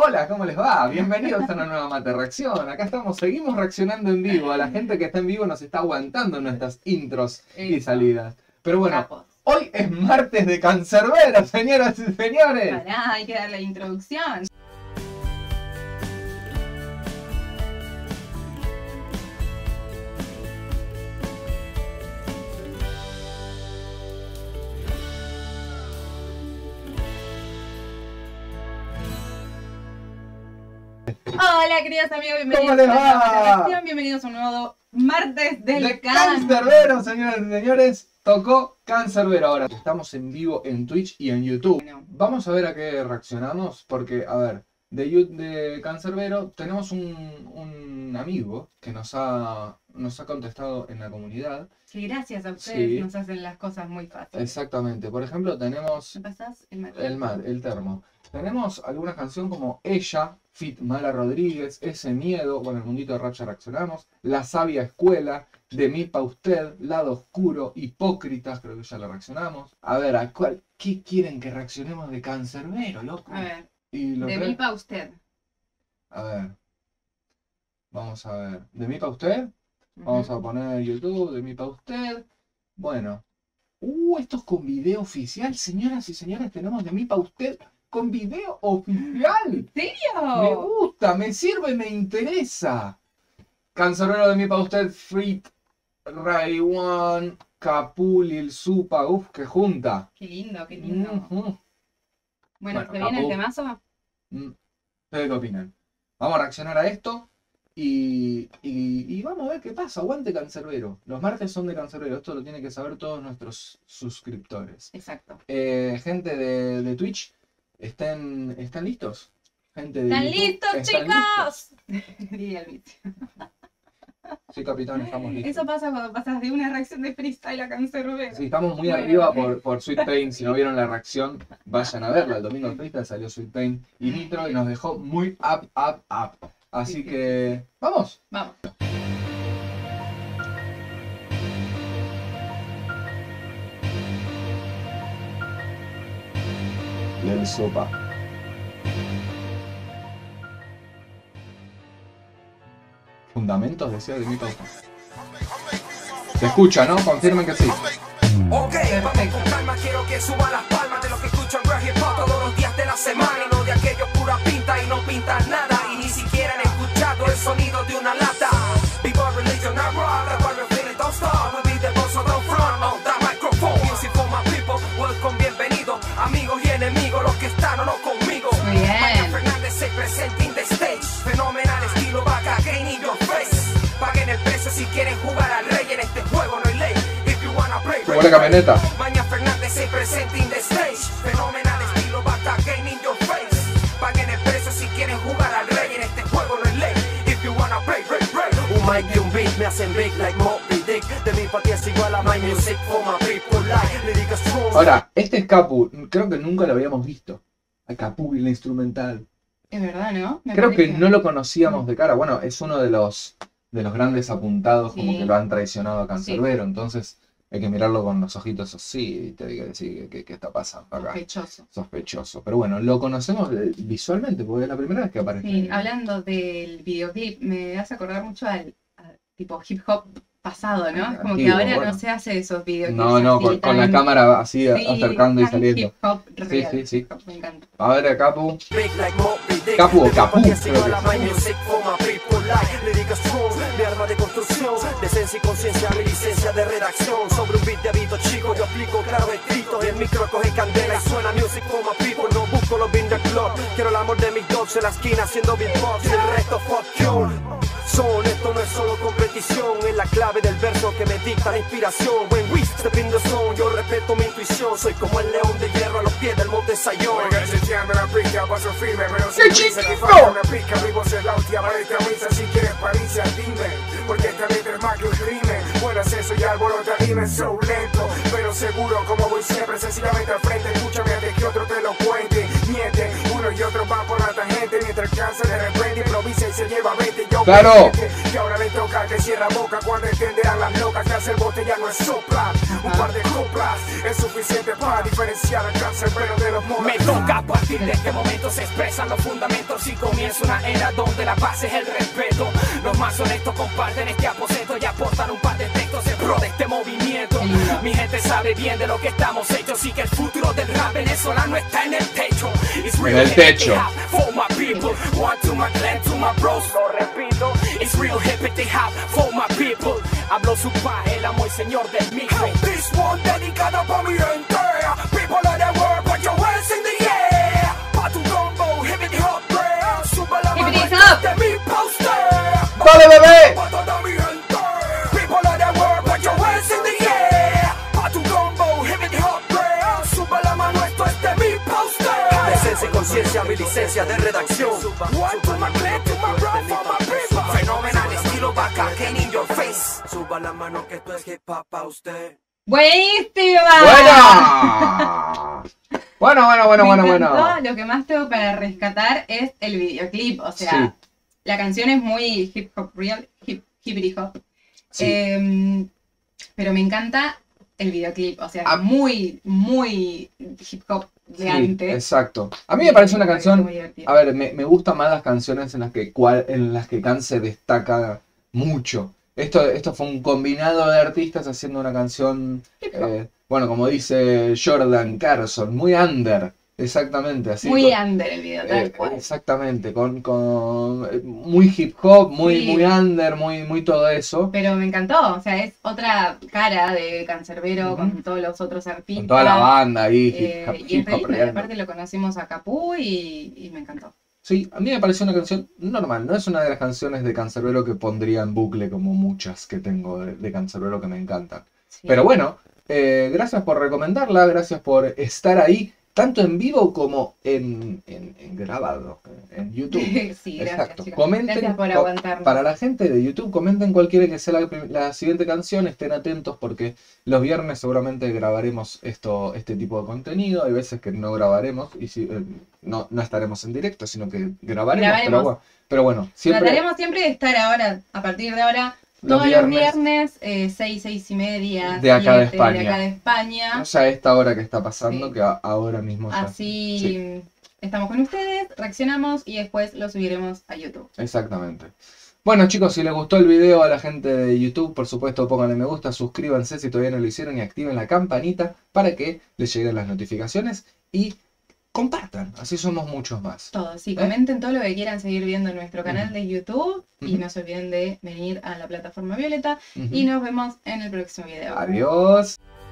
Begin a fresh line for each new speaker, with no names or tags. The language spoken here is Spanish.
Hola, ¿cómo les va? Bienvenidos a una nueva Mate Reacción. Acá estamos, seguimos reaccionando en vivo. A la gente que está en vivo nos está aguantando nuestras intros y salidas. Pero bueno,
Capos.
Hoy es martes de Cancerbero, señoras y señores.
Pará, hay que dar la introducción. Hola queridos amigos, bienvenidos
¿Cómo les
a
va?
Mate Reacción, bienvenidos a un nuevo martes del
De Cancerbero, señoras y señores. Tocó Cancerbero. Ahora estamos en vivo en Twitch y en YouTube.
Bueno.
Vamos a ver a qué reaccionamos. Porque, a ver, de Cancerbero tenemos un amigo que nos ha contestado en la comunidad.
Sí, gracias a ustedes
Sí.
nos hacen las cosas muy fáciles.
Exactamente. Por ejemplo, tenemos
¿Me pasás el mate?
el termo. Tenemos alguna canción como Ella, Fit Mala Rodríguez, Ese Miedo, bueno, el mundito de rap ya reaccionamos, La Sabia Escuela, De mí pa' usted, Lado Oscuro, Hipócritas, creo que ya la reaccionamos. A ver, ¿qué quieren que reaccionemos de Cancerbero, loco?
A ver,
Y lo
de
que-
mí pa' usted.
A ver, vamos a ver. ¿De mí pa' usted? Vamos a poner YouTube, De mí pa' usted. Bueno. Esto es con video oficial, señoras y señores, tenemos De mí pa' usted con video oficial.
¿En serio?
Me gusta, me sirve, me interesa. Cancerbero, De mí pa' usted, Frit, Ray One, Capuli, el Supa, que junta.
Qué lindo, qué lindo.
Ujú.
Bueno,
Bueno,
¿se viene el
Capu.
temazo?
¿Ustedes qué opinan? Vamos a reaccionar a esto y vamos a ver qué pasa. Aguante Cancerbero. Los martes son de Cancerbero. Esto lo tienen que saber todos nuestros suscriptores.
Exacto.
Gente de Twitch, ¿están listos? Gente de
¿Están
YouTube,
listos,
¿están
chicos? Diría el bicho.
listos? Sí, capitán, estamos listos.
Eso pasa cuando pasas de una reacción de freestyle a Cancerbero.
Sí, estamos muy
Bueno.
arriba por Sweet Pain. Si no vieron la reacción, vayan a verla. El domingo de freestyle salió Sweet Pain y Nitro y nos dejó muy up. Así
Sí.
que, ¡vamos!
Vamos.
Lel Sopa. Fundamentos, decía de mi pausa. Se escucha, ¿no? Confirmen que sí.
Ok, vamos con calma, quiero que suba las palmas de los que escuchan rap hip hop todos los días de la semana. Y no de aquellos pura pinta y no pintan nada. Y ni siquiera han escuchado el sonido de una lata. Vivo religion, I rock, that's why we're feeling, don't stop. We be the boss of the front, on that microphone. Music for my people, welcome, bienvenido. Amigos y enemigos, los que están o no conmigo.
Muy bien.
Maya Fernández se presenta in the stage. Fenomenal estilo, vaca, gain in your face. Paguen el precio si quieren jugar al rey. En este juego no hay ley. If you wanna play,
Buena camioneta.
Maña Fernández se presenta in the stage. Fenomenal estilo, bata, gain in your face. Paguen el precio si quieren jugar al rey. En este juego no hay ley. If you wanna play, play. Un mic y un beat me hacen big like Moby Dick. De mi patía es igual a my music for my people like lyrical strong.
Ahora, este es Capu. Creo que nunca lo habíamos visto. A Capu, la instrumental.
Es verdad, ¿no? Me
Creo que
parece.
no lo conocíamos de cara. Bueno, es uno de los grandes apuntados, como
Sí.
que lo han traicionado a Cancerbero. Entonces hay que mirarlo con los ojitos así y te digo decir qué está pasando acá.
Sospechoso.
Sospechoso. Pero bueno, lo conocemos visualmente porque es la primera vez que aparece.
Sí, hablando del videoclip, me hace acordar mucho al tipo hip hop pasado, ¿no? Es como que
Antiguo,
ahora
bueno.
no se hace esos videoclips.
No,
así
con la
tan-
cámara así
sí,
acercando y
tan
saliendo.
Hip hop real.
sí.
Me encanta.
A ver a Capu.
Big like Moby Dick.
Capu o
De mi
Capú,
patía es
creo
igual
que
a my music for my people like lyrical strong. Mi arma de construcción, decencia y conciencia, mi licencia de redacción. Sobre un beat de habito chico, yo aplico claro escrito. Y el micro coge candela y suena music for my people. No busco los bin de club, quiero el amor de mis dogs en la esquina haciendo beatbox. Y el resto fuck you. Son, esto no es solo competición, es la clave del verso que me dicta la inspiración. When we step in the zone, yo respeto mi intuición. Soy como el león de hierro a los pies del monte Sayón.
Oiga, chequeame la pica, paso firme, pero
¡Qué
sin prisa,
chiquito!
que falta una pica, vivo ser la última de esta misa, si quieres paricia, dime, porque esta letra es más que un crimen, buen acceso y alborota, dime, so lento, pero seguro, como voy siempre, sencillamente al frente, escúchame antes que otro te lo cuente, miente, uno y otro van por la tangente, entra el cáncer de repente, improvisa y se lleva 20. Yo
Claro.
que ahora le toca que cierra boca cuando entenderán las locas que hacer bote ya no es sopla. Un par de coplas es suficiente para diferenciar al cancerbero de los monos.
Me toca, a partir de este momento se expresan los fundamentos y comienza una era donde la base es el respeto. Los más honestos comparten este aposento y aportan un par de textos en pro de este movimiento. Mi gente sabe bien de lo que estamos hechos y que el futuro del rap venezolano está en el techo. It's
En
real
el
hip
techo.
hop for my people, one to my clan, to my bros, lo repito. It's real hip hop for my people. Habló su pa, el amo y señor del micro.
This one dedicado pa' mi gente. People of the world, put your hands in the air. Pa' tu combo, hippity hop, bro. Sube la mano
Hippity
y
hop.
de mi poster.
¡Dale, bebé!
Pa' toda mi gente. People of the world, put your hands in the air. Pa' tu combo, hippity hop, bro. Sube la mano, esto es de mi poster.
Decencia y conciencia, mi licencia de redacción.
One to my clan, to my bro, for my people.
Fenomenal estilo bacán in your face. Suba la mano que esto es hip hop pa' usted.
¡Buenísima!
Buena. Bueno.
Me encantó. Lo que más tengo para rescatar es el videoclip. O sea,
Sí.
la canción es muy hip hop real, hippity hop.
Sí.
Pero me encanta el videoclip. O sea,
Ah.
muy hip hop de
Sí,
antes.
exacto. A mí me parece una canción.
muy divertida.
A ver, me gustan más las canciones en las que Khan se destaca mucho. Esto fue un combinado de artistas haciendo una canción,
Hip hop.
bueno, como dice Jordan Carson, muy under, exactamente, así.
Muy under el video, tal cual.
Exactamente, con muy hip hop, muy
Sí.
under, muy todo eso.
Pero me encantó, o sea, es otra cara de Cancerbero
Ujú.
con todos los otros artistas.
Con toda la banda ahí,
Y
hip
es
hop
re lindo, y
real.
aparte lo conocimos a Capú y me encantó.
Sí, a mí me pareció una canción normal, no es una de las canciones de Canserbero que pondría en bucle como muchas que tengo de Canserbero que me encantan.
Sí.
Pero bueno, gracias por recomendarla, gracias por estar ahí, tanto en vivo como en grabado, en YouTube.
Sí, gracias,
Exacto.
chicos.
Comenten,
Gracias por aguantarnos.
para la gente de YouTube, comenten cualquiera que sea la siguiente canción, estén atentos porque los viernes seguramente grabaremos este tipo de contenido, hay veces que no grabaremos y no estaremos en directo, sino que grabaremos. Pero bueno, siempre
Trataremos siempre de estar ahora, a partir de ahora,
Los
todos los
viernes,
viernes, 6 y media,
de acá de
7,
España.
de acá de España.
no sé a esta hora que está pasando,
Sí.
que ahora mismo ya.
Así
Sí.
estamos con ustedes, reaccionamos y después lo subiremos a YouTube.
Exactamente. Bueno chicos, si les gustó el video a la gente de YouTube, por supuesto pónganle me gusta, suscríbanse si todavía no lo hicieron y activen la campanita para que les lleguen las notificaciones y compartan, así somos muchos más.
Todos, sí, comenten todo lo que quieran seguir viendo en nuestro canal
Ujú.
de YouTube y
Ujú.
no se olviden de venir a la plataforma Violeta
Ujú.
y nos vemos en el próximo video.
Adiós.